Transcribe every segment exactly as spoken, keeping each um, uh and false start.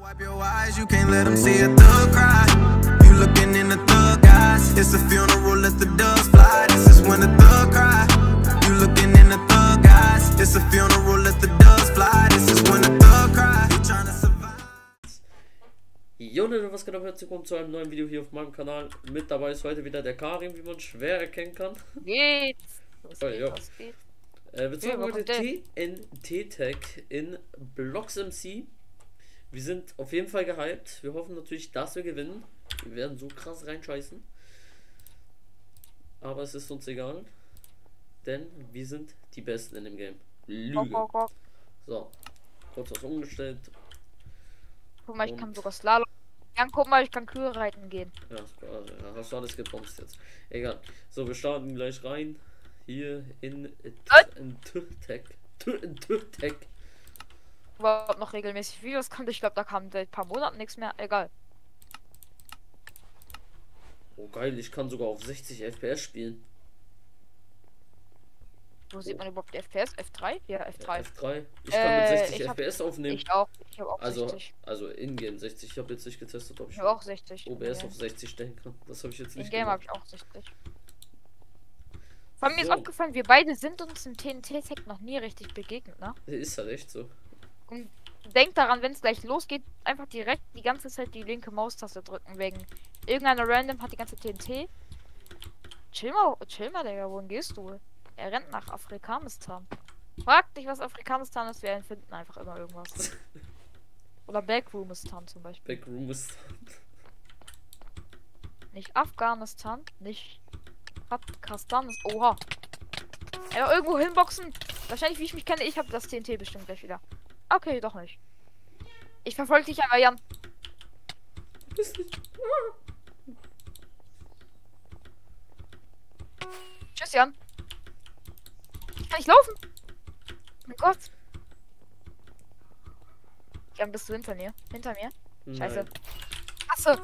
Wipe your eyes, you can't let them see a thug cry. You looking in the thug eyes. It's a funeral, let the doves fly. This is when the thug cry. You looking in the thug eyes. It's a funeral, let the doves fly. This is when the thug cry. You trying to survive. Jo Leute, was geht ab? Herzlich willkommen zu einem neuen Video hier auf meinem Kanal. Mit dabei ist heute wieder der Karim, wie man schwer erkennen kann. Geht's? Was Oh, geht, ja. was geht? Äh, wir zocken Ja, heute der? T N T-Tag in Blocks M C. Wir sind auf jeden Fall gehypt. Wir hoffen natürlich, dass wir gewinnen. Wir werden so krass reinscheißen. Aber es ist uns egal. Denn wir sind die Besten in dem Game. Lüge. Guck, guck, guck. So. Kurz was umgestellt. Guck mal, ich Und- kann sogar Slalom. Ja, guck mal, ich kann Kühe reiten gehen. Ja, also, ja, hast du alles gebombt jetzt. Egal. So, wir starten gleich rein. Hier in T-Tag. T-Tag. Überhaupt noch regelmäßig Videos kommt. Ich glaube, da kam seit ein paar Monaten nichts mehr. Egal. Oh geil, ich kann sogar auf sechzig F P S spielen. Wo sieht man überhaupt die F P S? F drei? Ja, F Ja, drei. F drei. Ich kann Äh, mit sechzig ich hab- F P S aufnehmen. Ich auch. Ich habe auch Also, sechzig. also in-game sechzig. Ich habe jetzt nicht getestet, ob ich Ich habe auch sechzig. O B S Okay. auf sechzig stellen kann. Das habe ich jetzt In nicht Game habe gemacht. ich auch sechzig. Von mir ist So. aufgefallen, wir beide sind uns im T N T-Tag noch nie richtig begegnet, ne? Ist halt echt so. Und denkt daran, wenn es gleich losgeht, einfach direkt die ganze Zeit die linke Maustaste drücken, wegen irgendeiner random hat die ganze T N T. Chill mal, chill mal, Digga, wohin gehst du? Er rennt nach Afrikanistan. Frag dich, was Afrikanistan ist, wir finden einfach immer irgendwas. Oder Backroomistan zum Beispiel. Backroom ist. Nicht Afghanistan, nicht Pakistan ist. Oha. Ja, irgendwo hinboxen. Wahrscheinlich, wie ich mich kenne, ich habe das T N T bestimmt gleich wieder. Okay, doch nicht. Ich verfolge dich aber, Jan. Bist nicht. Tschüss, Jan. Ich kann nicht laufen. Mein Gott. Jan, bist du hinter mir? Hinter mir? Scheiße. Nein. Achso.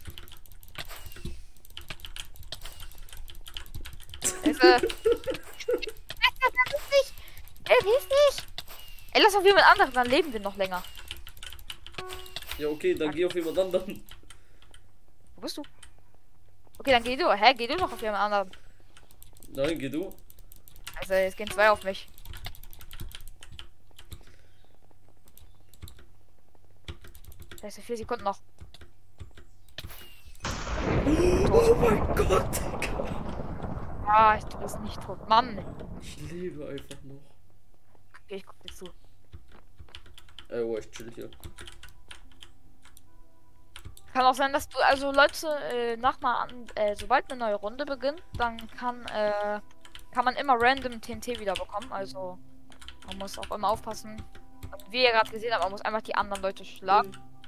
Scheiße. Er ist nicht. Er ist nicht. Ey, lass auf jemand anderen, dann leben wir noch länger. Ja, okay, dann geh auf jemand anderen. Wo bist du? Okay, dann geh du. Hä, geh du noch auf jemand anderen. Nein, geh du. Also, jetzt gehen zwei auf mich. Da ist ja vier Sekunden noch. Oh mein Gott, Digga. Ah, du bist nicht tot. Mann. Ich lebe einfach noch. Okay, ich guck dir zu. Ey, oh, ich chill hier. Kann auch sein, dass du, also Leute, äh, nach mal an, äh, sobald eine neue Runde beginnt, dann kann, äh, kann man immer random T N T wieder bekommen. Also, man muss auch immer aufpassen. Und wie ihr gerade gesehen habt, man muss einfach die anderen Leute schlagen.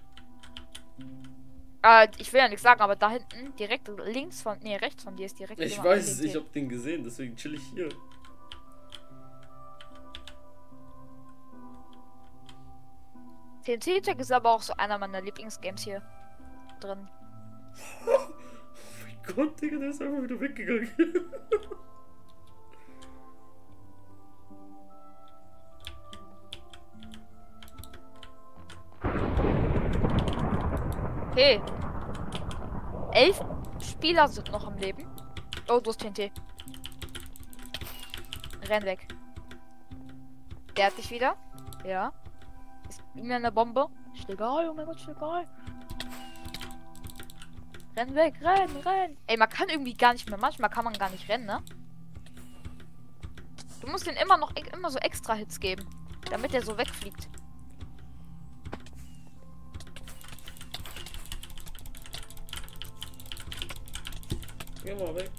Äh, ich will ja nichts sagen, aber da hinten, direkt links von, nee, rechts von dir ist direkt. Ich jemand weiß es, T N T. ich hab den gesehen, deswegen chill ich hier. T N T-Tag ist aber auch so einer meiner Lieblingsgames hier drin. Oh mein Gott, Digga, der ist einfach wieder weggegangen. Okay. Elf Spieler sind noch am Leben. Oh, du hast T N T. Renn weg. Der hat dich wieder. Ja. Ist mir eine Bombe. Ist egal, oh mein Gott, ist egal. Renn weg, renn, renn. Ey, man kann irgendwie gar nicht mehr. Manchmal kann man gar nicht rennen, ne? Du musst den immer noch immer so extra Hits geben, damit er so wegfliegt. Geh mal weg.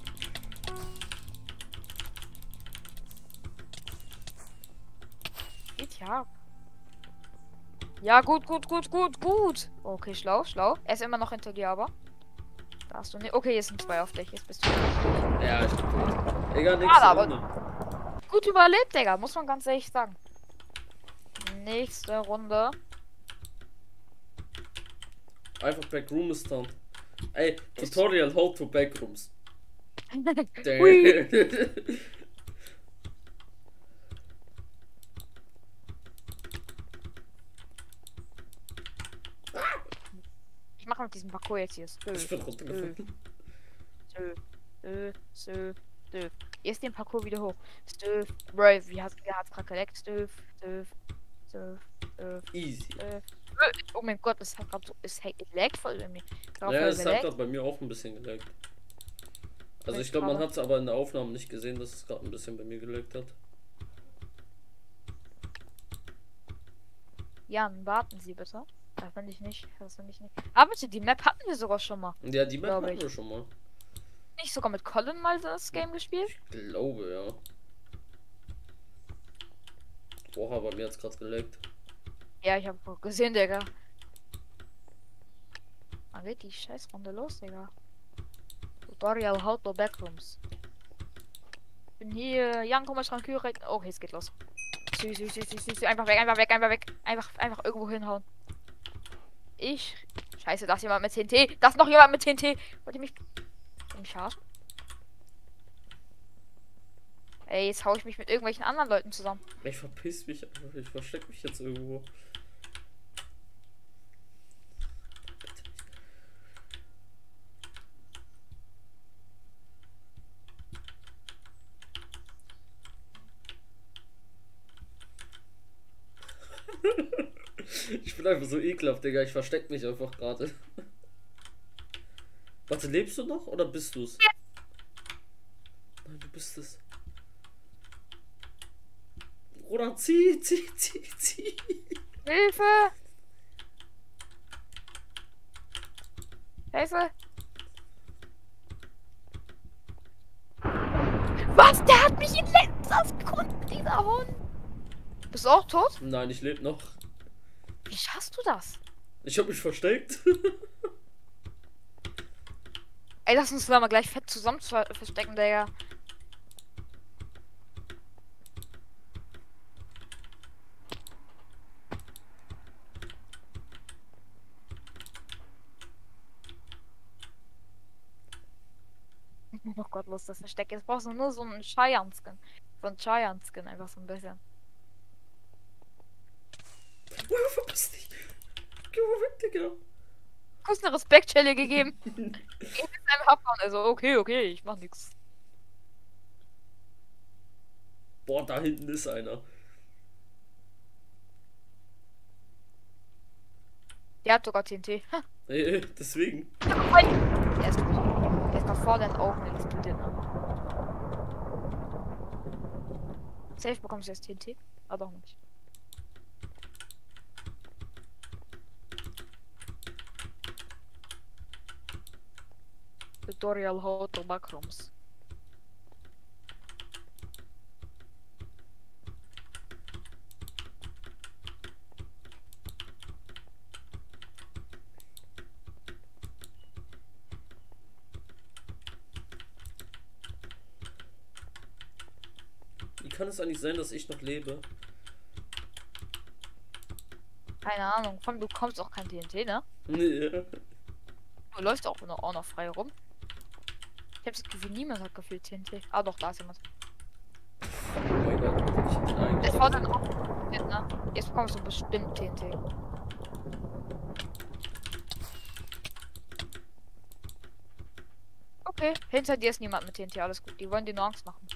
Geht ja. Ja, gut, gut, gut, gut, gut. Okay, schlau, schlau. Er ist immer noch hinter dir, aber. Da hast du nicht. Okay, jetzt sind zwei auf dich. Jetzt bist du. Ja, ich bin tot. Egal, nächste Schade, aber- Runde. Gut überlebt, Digga. Muss man ganz ehrlich sagen. Nächste Runde. Einfach Backroom ist dann. Ey, Tutorial how to Backrooms. Ui. mach mal diesen Parcours jetzt hier. Stö, Ich bin runtergefallen. stö, stö, stö, stö. Erst den Parcours wieder hoch. Stö, Bro, wie hast du hat's gerade geleckt? Stö, stö, stö, stö, Easy. stö. Oh mein Gott, das hat gerade so. Es leckt voll bei mir. Drauf Ja, voll es hat geleckt. gerade bei mir auch ein bisschen geleckt. Also ich Ich glaube, man habe- hat es aber in der Aufnahme nicht gesehen, dass es gerade ein bisschen bei mir geleckt hat. Jan, warten Sie bitte. Das finde ich nicht. Das finde ich nicht. Aber bitte, die Map hatten wir sogar schon mal. Ja, die Map Glaube hatten ich. wir schon mal. Nicht sogar mit Colin mal das Game gespielt? Ich glaube, ja. Boah, bei mir hat es gerade geleckt. Ja, ich habe gesehen, Digga. Wann geht die Scheißrunde los, Digga? Tutorial How to Backrooms. Ich bin hier. Jan, komm mal Schranktür rein. Oh, jetzt geht los. Süß, süß, süß, süß, süß. Einfach weg, einfach weg, einfach weg. Einfach, einfach irgendwo hinhauen. Ich. Scheiße, da ist jemand mit T N T. Da ist noch jemand mit T N T. Wollt ihr mich. Wollt ihr mich verarschen? Ey, jetzt hau ich mich mit irgendwelchen anderen Leuten zusammen. Ich verpiss mich einfach. Ich versteck mich jetzt irgendwo. Ich bin einfach so ekelhaft, Digga. Ich versteck mich einfach gerade. Warte, lebst du noch oder bist du's? Nein, du bist es. Oder zieh, zieh, zieh, zieh. Hilfe! Hilfe! Was? Der hat mich in letzter Sekunde, dieser Hund! Bist du auch tot? Nein, ich lebe noch. Wie schaffst du das? Ich habe mich versteckt. Ey, lass uns da mal gleich fett zusammen ver- verstecken, Digga. Oh Gott, was ist das Versteck? Jetzt brauchst du nur so einen Cheyenne-Skin. So einen Cheyenne-Skin, einfach so ein bisschen. Oh, verpiss dich. Geh mal weg, Digga. Kurz eine Respektschelle gegeben. Ich bin einfach abhauen. Also, okay, okay, ich mach nix. Boah, da hinten ist einer. Der hat sogar T N T. Ha, Ey, deswegen. der ist gut. Der ist noch vor den Augen, der explodiert. Ne? Safe bekommst du jetzt T N T. Aber doch nicht. Tutorial How to Backrooms. Wie kann es eigentlich sein, dass ich noch lebe? Keine Ahnung. Vor allem, du kommst auch kein T N T, ne? Nee. Du läufst auch noch, auch noch frei rum. Ich hab das Gefühl, niemand hat gefühlt T N T. Ah doch, da ist jemand. Oh mein Gott, ich bin Es eigentlich. war dann auch. Ne? Jetzt bekommst du bestimmt T N T. Okay, hinter dir ist niemand mit T N T, alles gut. Die wollen dir nur Angst machen.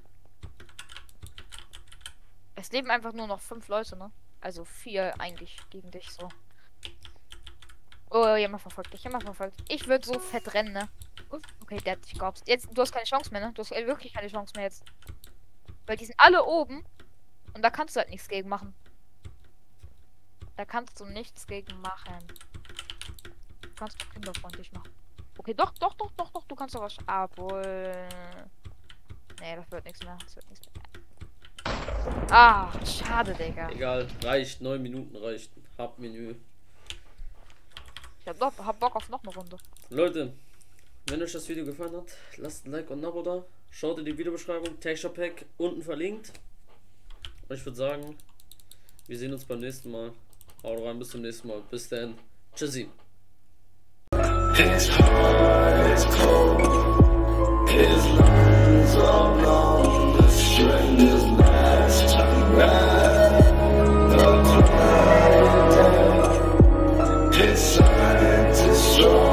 Es leben einfach nur noch fünf Leute, ne? Also vier eigentlich gegen dich so. Oh, jemand verfolgt dich, jemand verfolgt. Ich würde so fett rennen, ne? Uff, okay, der hat dich gehabt. Jetzt, du hast keine Chance mehr, ne? Du hast wirklich keine Chance mehr jetzt. Weil die sind alle oben. Und da kannst du halt nichts gegen machen. Da kannst du nichts gegen machen. Du kannst doch kinderfreundlich machen. Okay, doch, doch, doch, doch, doch. Du kannst doch was. Obwohl. Nee, das wird nichts mehr. Das wird nichts mehr. Ah, schade, Digga. Egal, reicht. Neun Minuten reicht. Hauptmenü. Ich hab, doch, hab Bock auf noch eine Runde. Leute, wenn euch das Video gefallen hat, lasst ein Like und ein Abo da. Schaut in die Videobeschreibung. Texture Pack unten verlinkt. Und ich würde sagen, wir sehen uns beim nächsten Mal. Haut rein, bis zum nächsten Mal. Bis dann. Tschüssi. His heart is cold, his lungs are blown, the string is last time back. The cloud is dead. His science is joy.